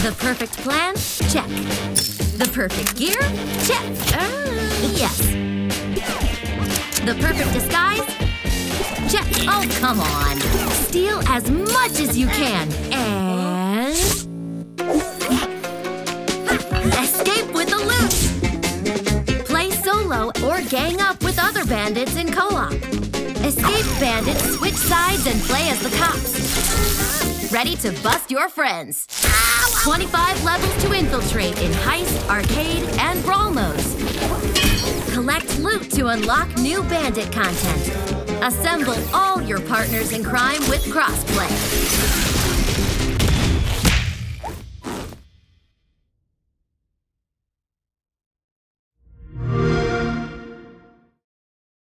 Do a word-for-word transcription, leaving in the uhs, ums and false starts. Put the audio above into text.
The perfect plan? Check. The perfect gear? Check. Uh, yes. The perfect disguise? Check. Oh, come on. Steal as much as you can. And... escape with the loot. Play solo or gang up with other bandits in co-op. Escape bandits, switch sides, and play as the cops. Ready to bust your friends. twenty-five levels to infiltrate in Heist, Arcade, and Brawl modes. Collect loot to unlock new bandit content. Assemble all your partners in crime with crossplay.